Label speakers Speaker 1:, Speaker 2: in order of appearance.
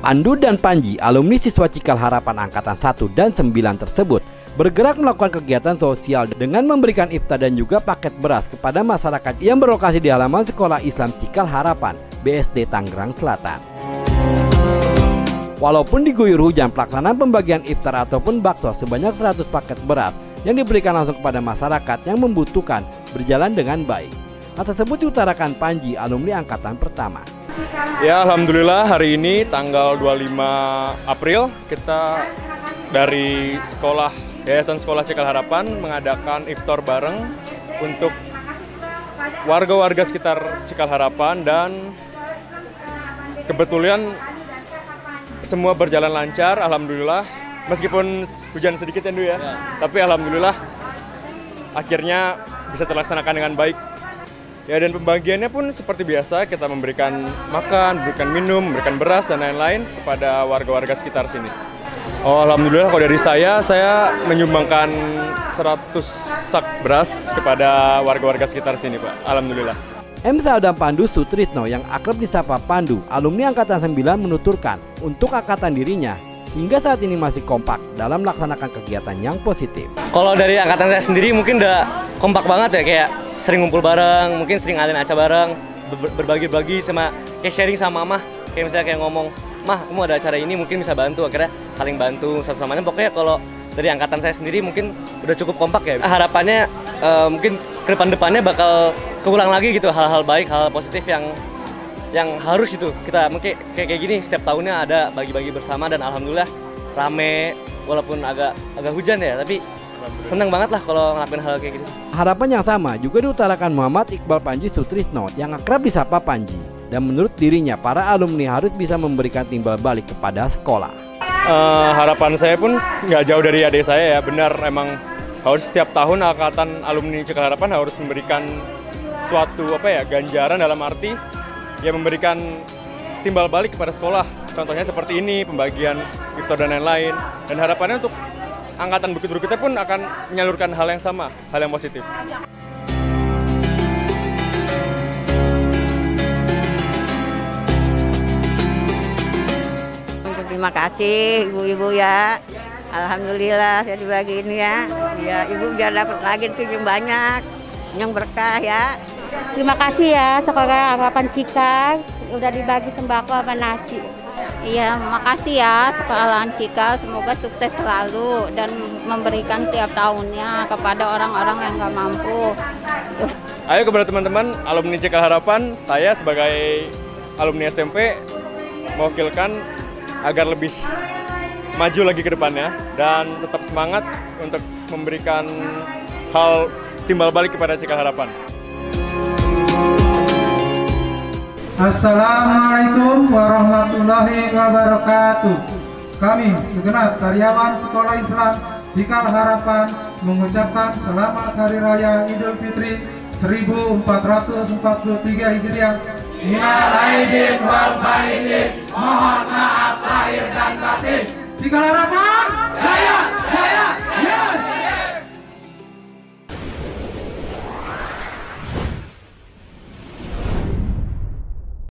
Speaker 1: Pandu dan Panji, alumni siswa Cikal Harapan Angkatan 1 dan 9 tersebut, bergerak melakukan kegiatan sosial dengan memberikan iftar dan juga paket beras kepada masyarakat yang berlokasi di halaman Sekolah Islam Cikal Harapan, BSD Tangerang Selatan. Walaupun diguyur hujan, pelaksanaan pembagian iftar ataupun bakso sebanyak 100 paket beras yang diberikan langsung kepada masyarakat yang membutuhkan berjalan dengan baik. Hal tersebut diutarakan Panji, alumni angkatan pertama.
Speaker 2: Ya, alhamdulillah hari ini tanggal 25 April kita dari Yayasan Sekolah Cikal Harapan mengadakan iftar bareng untuk warga-warga sekitar Cikal Harapan, dan kebetulan semua berjalan lancar, alhamdulillah. Meskipun hujan sedikit ya, Ndu ya. Tapi alhamdulillah akhirnya bisa terlaksanakan dengan baik. Ya, dan pembagiannya pun seperti biasa, kita memberikan makan, memberikan minum, memberikan beras dan lain-lain kepada warga-warga sekitar sini. Oh, alhamdulillah kalau dari saya menyumbangkan 100 sak beras kepada warga-warga sekitar sini, Pak. Alhamdulillah.
Speaker 1: M.Saudam Pandu Sutrisno yang akrab disapa Pandu, alumni angkatan 9, menuturkan untuk angkatan dirinya hingga saat ini masih kompak dalam melaksanakan kegiatan yang positif.
Speaker 3: Kalau dari angkatan saya sendiri mungkin udah kompak banget ya, kayak sering ngumpul bareng, mungkin sering ngadain acara bareng, berbagi-bagi sama, kayak sharing sama Mah, kayak misalnya kayak ngomong, Mah, kamu ada acara ini mungkin bisa bantu, akhirnya saling bantu satu sama lain. Pokoknya kalau dari angkatan saya sendiri mungkin udah cukup kompak ya. Harapannya mungkin ke depan-depannya bakal keulang lagi gitu, hal-hal baik, hal positif yang harus itu kita mungkin kayak gini setiap tahunnya ada bagi-bagi bersama, dan alhamdulillah rame walaupun agak hujan ya, tapi seneng banget lah kalau ngelakuin hal kayak gitu.
Speaker 1: Harapan yang sama juga diutarakan Muhammad Iqbal Panji Sutrisno yang akrab disapa Panji, dan menurut dirinya para alumni harus bisa memberikan timbal balik kepada sekolah.
Speaker 2: Harapan saya pun nggak jauh dari adik saya ya, benar emang harus setiap tahun angkatan alumni Cikal Harapan harus memberikan suatu ganjaran, dalam arti ya memberikan timbal balik kepada sekolah. Contohnya seperti ini, pembagian iftar dan lain-lain. Dan harapannya untuk angkatan berikutnya pun akan menyalurkan hal yang sama, hal yang positif.
Speaker 4: Terima kasih ibu-ibu ya. Alhamdulillah saya dibagi ini ya. Ya, ibu biar dapat lagi tuh yang banyak, yang berkah ya.
Speaker 5: Terima kasih ya Sekolah Harapan Cikal udah dibagi sembako sama nasi.
Speaker 6: Iya, makasih ya Sekolah Cikal, semoga sukses selalu dan memberikan tiap tahunnya kepada orang-orang yang nggak mampu.
Speaker 2: Ayo kepada teman-teman alumni Cikal Harapan, saya sebagai alumni SMP mewakilkan agar lebih maju lagi ke depannya dan tetap semangat untuk memberikan hal timbal balik kepada Cikal Harapan.
Speaker 7: Assalamualaikum warahmatullahi wabarakatuh. Kami segenap karyawan Sekolah Islam Cikal Harapan mengucapkan selamat Hari Raya Idul Fitri 1443 Hijriah. Minal aidin wal faizin, mohon maaf lahir dan batin. Cikal Harapan, jaya, jaya.